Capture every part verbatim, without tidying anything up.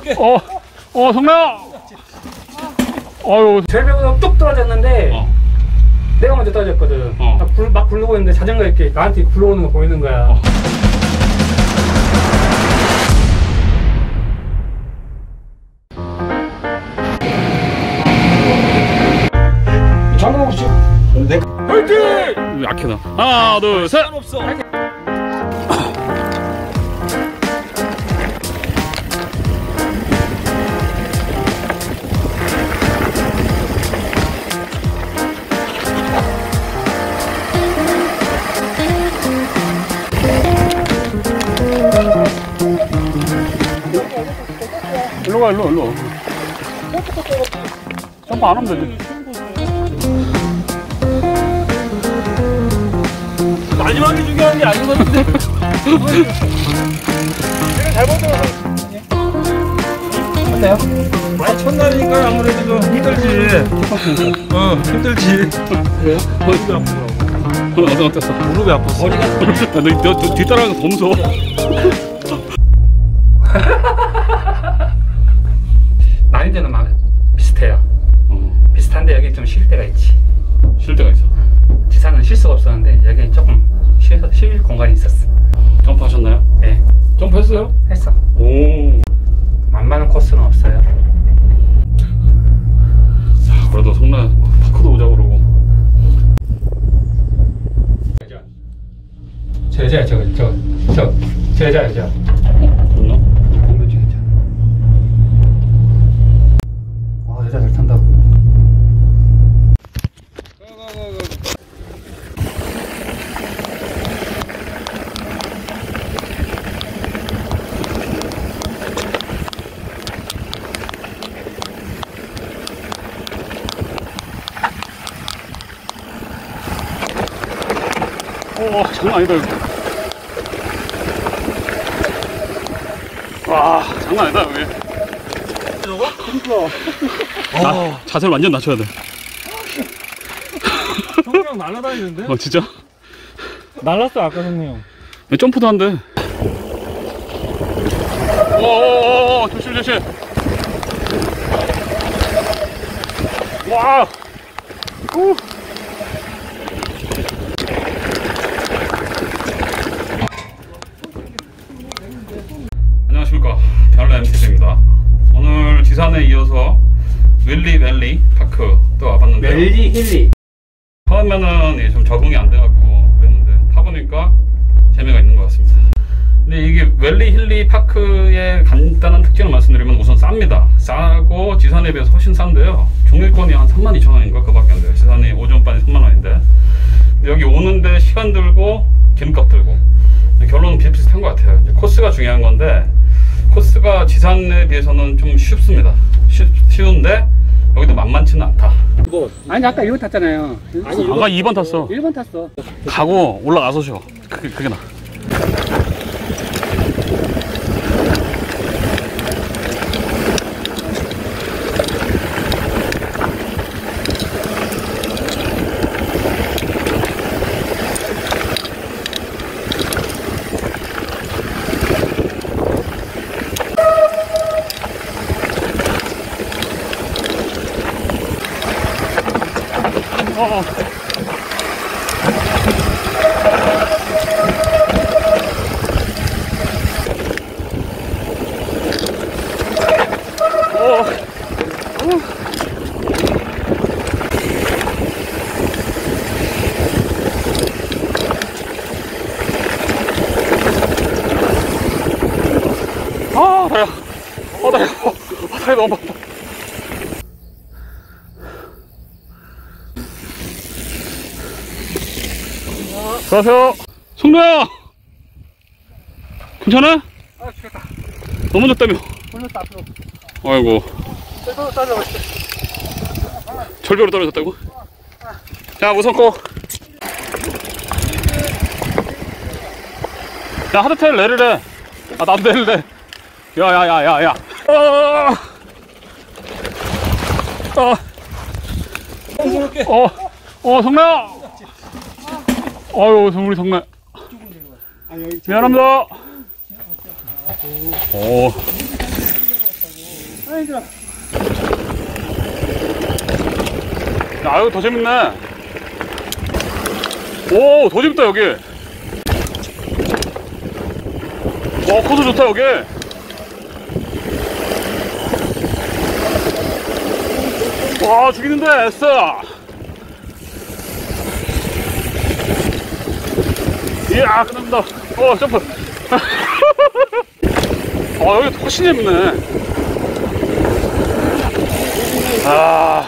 어, 어, 성나야! 어휴. 절벽으로 뚝 떨어졌는데, 어. 내가 먼저 떨어졌거든. 어. 막, 굴, 막 굴르고 있는데 자전거 이렇게 나한테 굴러오는 거 보이는 거야. 어. 장난 없이. 내 화이팅! 약해나. 하나, 둘, 셋! 없어. 일로 가, 일로, 일로. 점프 안 하면 되지. 마지막이 중요한 게 아니거든요. 내가 잘못 들어서. 어때요? 아니, 첫날이니까 아무래도 좀 힘들지. 어, 힘들지. 그래요? 무릎이 아프더라고. 어때, 어땠어? 무릎이 아팠어. 머리가. 야, 너, 너, 너 뒤따라가는 거 더 무서워. 난이도는 막 비슷해요. 어. 비슷한데 여기 좀 쉴 때가 있지. 쉴 때가 있어. 지상은 쉴 수가 없었는데 여기는 조금 쉴, 쉴 공간이 있었어. 점프 하셨나요? 네. 점프 했어요? 했어. 오. 만만한 코스는 없어요. 자, 그래도 성나 파크도 오자 그러고. 저 여자야, 저거, 저, 저, 저 여자야, 저. 어? 좋나? 공부 중에 저. 아, 여자 잘 탄다. 오, 장난 아니다, 여기. 와, 장난 아니다, 여기. 저거? 나, 자세를 완전 낮춰야 돼. 성형 날아다니는데? 어, 진짜? 날랐어, 아까 성형. 왜 점프도 안 돼? 오오오오, 조심, 조심. 와! 우! 안녕하십니까, 변라 엠티씨입니다. 오늘 지산에 이어서 윌리 밸리 파크 또 와봤는데 멜리 힐리. 처음에는 좀 적응이 안 돼갖고 그랬는데 타보니까 재미가 있는 것 같습니다. 근데 이게 웰리 힐리 파크의 간단한 특징을 말씀드리면 우선 쌉니다. 싸고 지산에 비해서 훨씬 싼데요. 종일권이 한 삼만 이천 원인가 그밖에 안 돼요. 지산이 오전반이 삼만 원인데 여기 오는데 시간 들고 기름값 들고 결론은 비슷비슷한 것 같아요. 이제 코스가 중요한 건데 코스가 지산에 비해서는 좀 쉽습니다. 쉽, 쉬운데 여기도 만만치는 않다. 아니, 아까 일 번 탔잖아요. 아니, 아까 이 번 탔어. 일 번 탔어. 가고 올라가서 쉬어. 그게, 그게 나. 어. 아, 다리야. 어, 다리야. 어, 다리 너무 아파. 수고하세요. 성노야! 괜찮아? 아, 죽겠다. 넘어졌다며. 올렸다, 앞으로. 아이고. 절벽으로 떨어졌어. 절벽으로 떨어졌다고? 자, 우선 거. 야, 하드테일 내리래. 아, 나도 내릴래. 야, 야, 야, 야, 야. 아, 아. 어, 어, 성나야! 아유, 우리 성나. 미안합니다. 오. 아이고. 아, 이거 더 재밌네. 오, 더 재밌다, 여기. 와, 코스 좋다, 여기. 와, 죽이는데, 애써. 이야, 끝납니다. 어, 점프. 아, 여기 훨씬 재밌네. 아.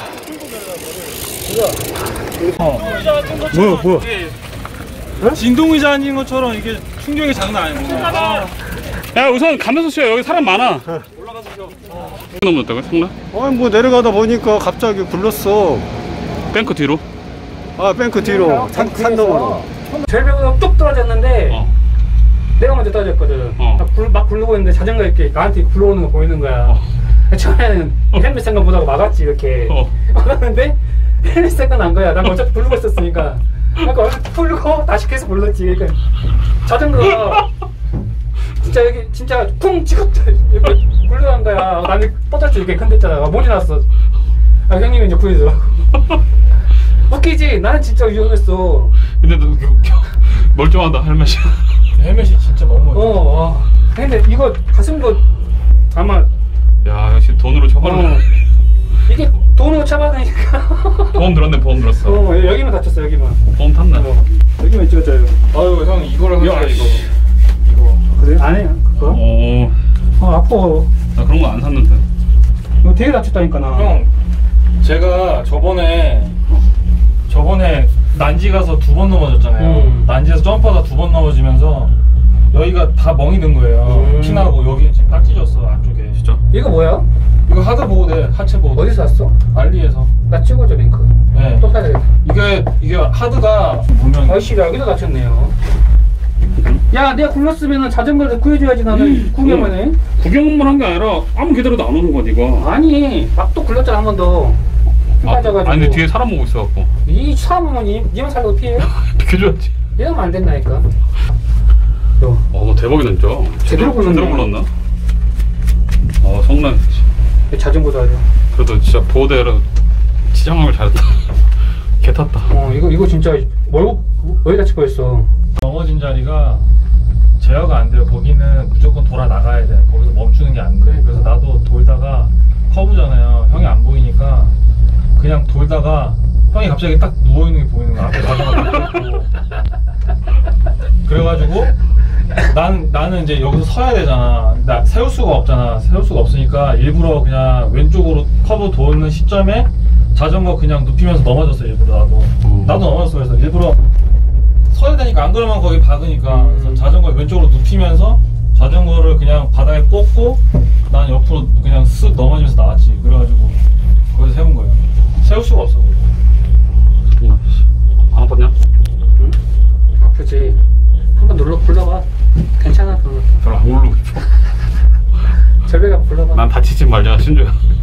어. 뭐야 뭐야 네? 진동의자 아닌 것처럼 이게 충격이 장난 아니고. 아. 야, 우선 가면서 쉬어. 여기 사람 많아. 올라가서 쉬어. 넘었다고 성나? 아니 뭐 내려가다 보니까 갑자기 굴렀어. 뱅크 뒤로? 아 뱅크 뒤로 산, 산동으로. 절벽으로 뚝 떨어졌는데 어. 내가 먼저 떨어졌거든. 어. 막, 굴, 막 굴르고 있는데 자전거 이렇게 나한테 굴러오는 거 보이는 거야. 어. 처음에는 헬멧 생각 못하고 막았지 이렇게. 어. 막았는데 헬멧 생각 난 거야. 난 어차피 굴르고 있었으니까. 그러니까 얼른 풀고 다시 계속 굴렀지. 그러니까 자전거가 진짜 여기 진짜 쿵 찍었 이렇게 굴러간 거야. 나는 뻗었지 이렇게 큰 데잖아. 못이 났어. 아, 형님이 이제 구해주더라고. 웃기지? 나는 진짜 위험했어. 근데 너 멀쩡하다, 헬멧이. 헬멧이 진짜 너무 멀쩡해. 어, 와. 근데 이거 가슴도 아마 야, 역시 돈으로 처벌을. 어. 이게 돈으로 차받으니까. 보험 들었네, 보험 들었어. 어, 여기만 다쳤어, 여기만. 보험 탔네. 어, 여기만 찍었어요. 아유 형 이거를 하자 이거. 이거. 그래? 안 해, 그거? 오, 어, 아파. 나 그런 거 안 샀는데. 이거 되게 다쳤다니까, 나. 형 제가 저번에 저번에 난지 가서 두 번 넘어졌잖아요. 음. 난지에서 점프하다 두 번 넘어지면서 여기가 다 멍이 든 거예요. 음. 피나고 여기 지금 딱 찢었어 안쪽에. 진짜? 이거 뭐야? 이거 하드 보호대, 하체 보호대. 어디서 샀어? 알리에서. 나 찍어줘, 링크. 네. 또 사야 되겠다. 이게 이게 하드가 보면 아이씨, 여기도 다쳤네요. 야, 내가 굴렀으면 자전거를 구해줘야지, 나는. 구경만 해. 구경만 한 게 아니라 아무 기다려도 안 오는 거야, 이거. 아니, 막 또 굴렀잖아, 한 번 더. 아, 빠져가지고. 아니, 근데 뒤에 사람 오고 있어갖고. 이 사람은 니, 니만 살고 피해? 비켜줘야지. 이러면 안 된다니까. 너. 어, 대박이다, 진짜. 제대로 불렀네. 제대로 불렀나? 어, 성난. 자전거도 하죠. 그래도 진짜 보호대로 지정하길 잘했다. 개 탔다. 어, 이거, 이거 진짜, 뭘, 왜 다칠 뻔했어. 넘어진 자리가 제어가 안 돼요. 거기는 무조건 돌아 나가야 돼. 거기서 멈추는 게 안 돼. 그래서 나도 돌다가 커브잖아요. 형이 안 보이니까 그냥 돌다가 형이 갑자기 딱 누워 있는 게 보이는 거야. 앞에 자전거 있고. 그래가지고 난 나는 이제 여기서 서야 되잖아. 나 세울 수가 없잖아. 세울 수가 없으니까 일부러 그냥 왼쪽으로 커브 도는 시점에 자전거 그냥 눕히면서 넘어졌어. 일부러 나도 음. 나도 넘어졌어. 그래서 일부러 서야 되니까 안 그러면 거기 박으니까. 음. 그래서 자전거 왼쪽으로 눕히면서 자전거를 그냥 바닥에 꽂고 난 옆으로 그냥 쓱 넘어지면서 나왔지. 그래가지고 거기서 세운 거예요. 세울 수가 없어. 정말. 안 아팠냐? 응? 아프지. 한번 눌러 불러봐. 괜찮아, 그거. 별로 안 모르고 싶어. 절벽에 한번 불러봐. 난 다치지 말자, 신조야.